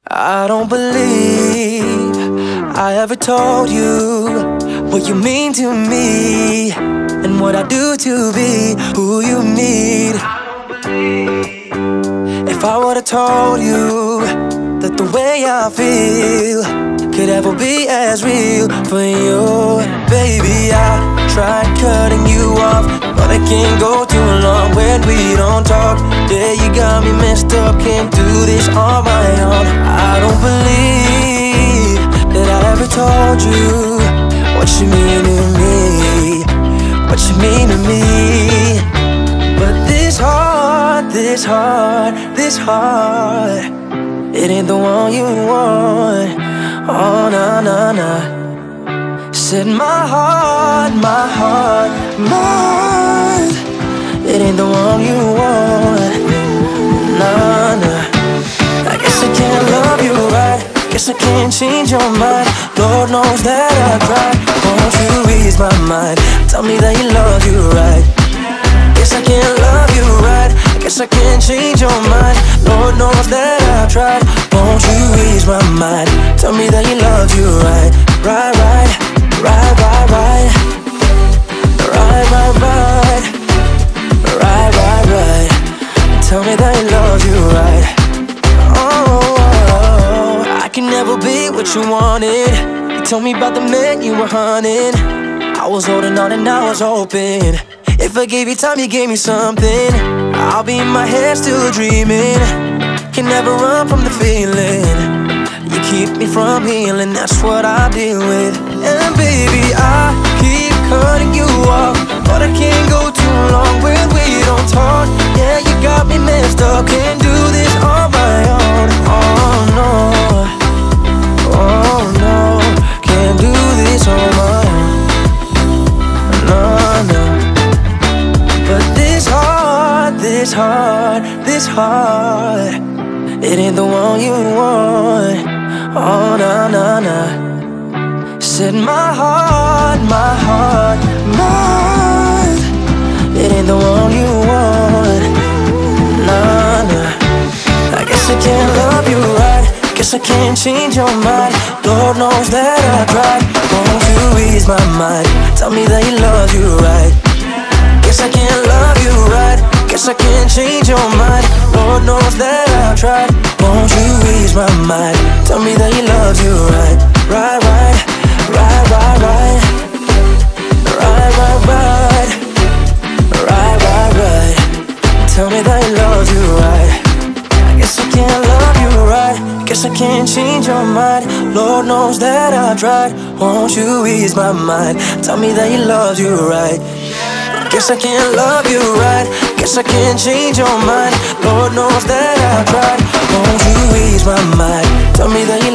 I don't believe I ever told you what you mean to me and what I do to be who you need. If I would've told you that the way I feel could ever be as real for you, baby, I tried cutting you off, but I can't go too long when we don't talk. Yeah, you got me messed up, can't do this on my own. I don't believe that I ever told you what you mean to me, what you mean to me. But this heart, this heart, this heart, it ain't the one you want. Oh, nah, nah, nah. Said my heart, my heart, mine, it ain't the one you want. Nah, nah. I guess I can't love you right, guess I can't change your mind. Lord knows that I tried. Won't you ease my mind, tell me that you love you right. Guess I can't love you right, guess I can't change your mind. Lord knows that I tried. Won't you ease my mind, tell me that you love you right. Right, right, right, right, right. Right, right, right. Right, right, right. Tell me that you love you right. Oh, I can never be what you wanted. You told me about the man you were hunting. I was holding on and I was hoping if I gave you time, you gave me something. I'll be in my head still dreaming. Can never run from the feeling. You keep me from healing, that's what I deal with. And baby, I keep cutting you off, but I can't go too long when we don't talk. Yeah, you got me messed up, can't do this on my own. Oh no, oh no, can't do this on my own. No, no. But this heart, this heart, this heart, it ain't the one you want. Oh, nah, nah, nah. Said my heart, mine, it ain't the one you want. Nah, nah. I guess I can't love you right, guess I can't change your mind. Lord knows that I tried. Won't you ease my mind, tell me that you love you right. Guess I can't love you right, guess I can't change your mind. Lord knows that I've tried. Won't you ease my mind, tell me that you love you right. Right, right, right, right, right. Right, right, right. Right, right, right. Tell me that you love you right. I guess I can't love you right, guess I can't change your mind. Lord knows that I've tried. Won't you ease my mind, tell me that you love you right. Guess I can't love you right, guess I can't change your mind. Lord knows that I've tried. Won't you ease my mind, tell me that you